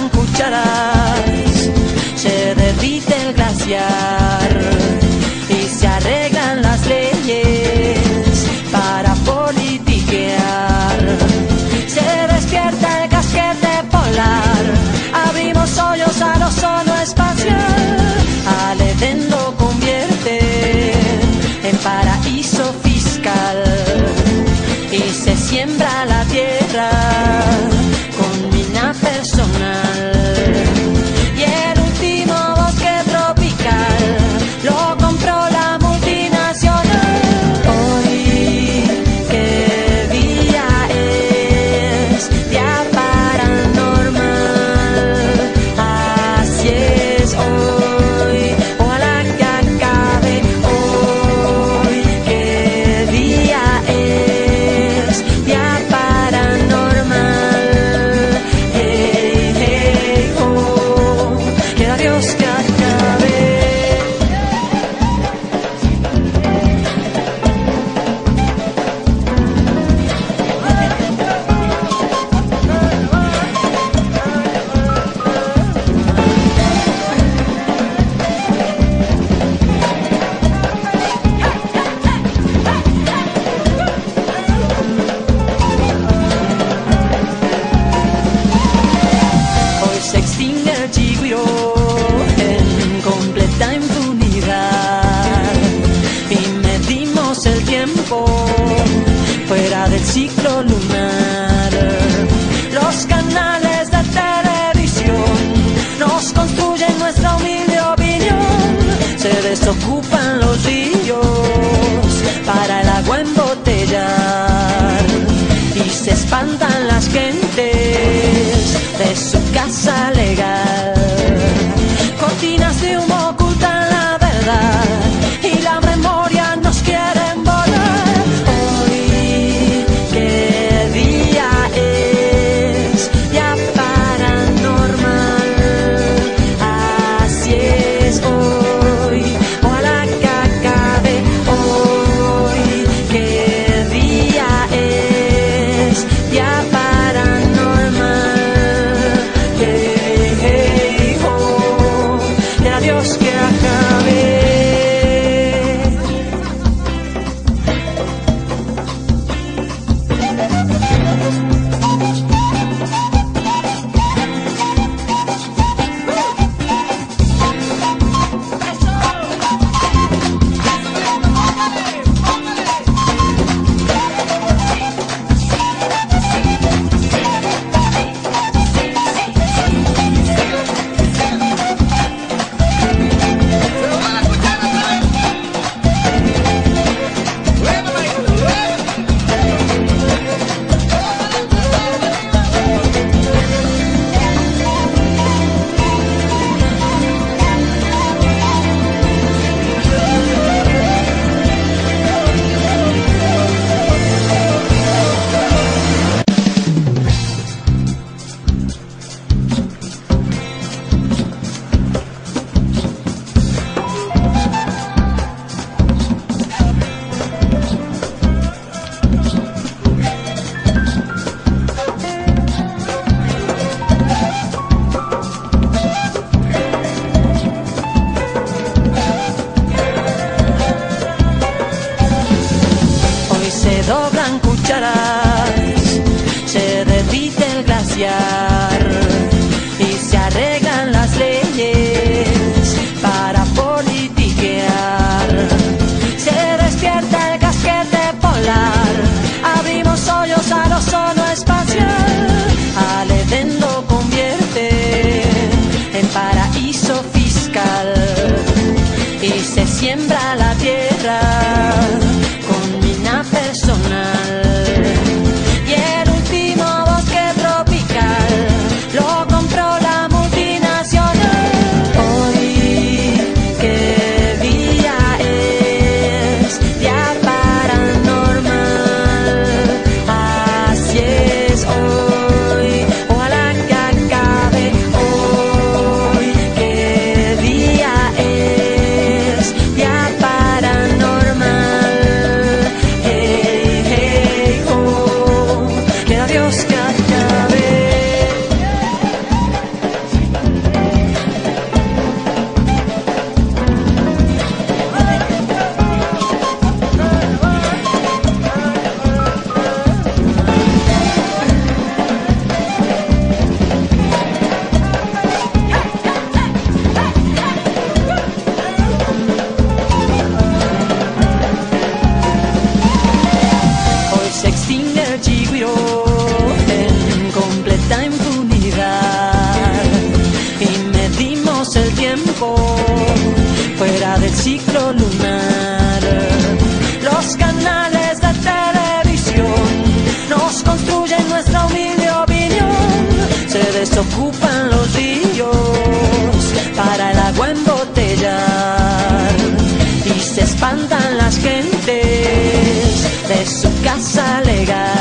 en cucharas, se derrite el glaciar y se arreglan las leyes para politiquear. Se despierta el casquete polar, abrimos hoyos al ozono espacial, al Edén lo convierte en paraíso fiscal y se siembra la tierra con mina personal. Y el último bosque tropical lo compró la multinacional. Hoy, ¿qué día es? Día paranormal. Así es hoy, ojalá que acabe hoy. ¿Qué día es? Día paranormal. Hey, hey, oh, quiera Dios que acabe. Hoy se extingue el chigüiro en completa impunidad y medimos el tiempo fuera del ciclo lunar. Los canales de televisión nos construyen nuestra humilde opinión. Se desocupan los ríos para el agua embotellar y se espantan las gentes de su casa legal. Cortinas de humo ocultan la verdad y la memoria nos quieren volar. Hoy, ¿qué día es? Día paranormal. Así es hoy, ojalá que acabe hoy. ¿Qué día es? Día paranormal. ciclo lunar. Los canales de televisión nos construyen nuestra humilde opinión. Se desocupan los ríos para el agua embotellar y se espantan las gentes de su casa legal.